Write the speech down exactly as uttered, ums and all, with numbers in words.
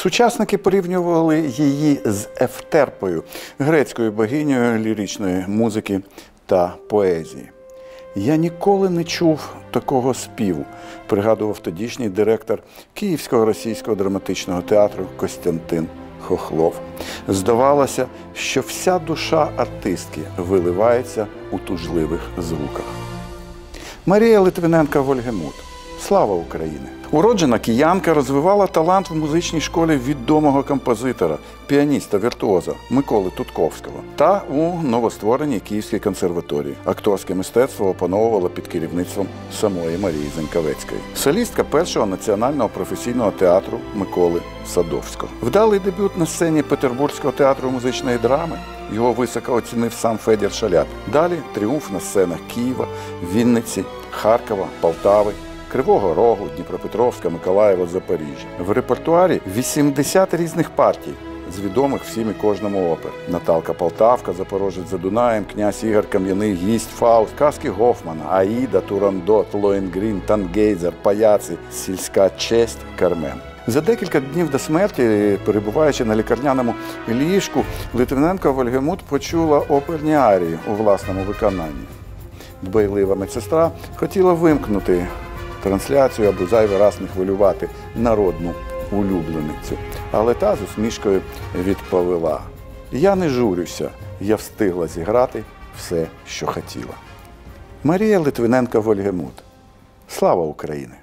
Сучасники порівнювали її з Ефтерпою, грецькою богинею ліричної музики та поезії. «Я ніколи не чув такого співу», – пригадував тодішній директор Київського російського драматичного театру Костянтин Хохлов. Здавалося, що вся душа артистки виливається у тужливих звуках. Марія Литвиненко-Вольгемут. Слава Україні! Уроджена киянка розвивала талант в музичній школі відомого композитора, піаніста-віртуоза Миколи Тутковського та у новоствореній Київській консерваторії. Акторське мистецтво опановувала під керівництвом самої Марії Заньковецької. Солістка першого національного професійного театру Миколи Садовського. Вдалий дебют на сцені Петербурзького театру музичної драми. Його високо оцінив сам Федір Шаляп. Далі тріумф на сценах Києва, Вінниці, Харкова, Полтави, Кривого Рогу, Дніпропетровська, Миколаєва, Запоріжжя. В репертуарі вісімдесят різних партій, з відомих всім і кожному опер. Наталка Полтавка, Запорожець за Дунаєм, князь Ігор Кам'яний, Гість, Фауст, казки Гофмана, Аїда, Турандот, Лоєнгрін, Тангейзер, Паяци, Сільська честь, Кармен. За декілька днів до смерті, перебуваючи на лікарняному ліжку, Литвиненко-Вольгемут почула оперні арії у власному виконанні. Дбайлива медсестра хотіла вимкнути трансляцію, аби зайвий раз не хвилювати народну улюбленицю. Але та з усмішкою відповіла: «Я не журюся, я встигла зіграти все, що хотіла». Марія Литвиненко-Вольгемут. Слава Україні!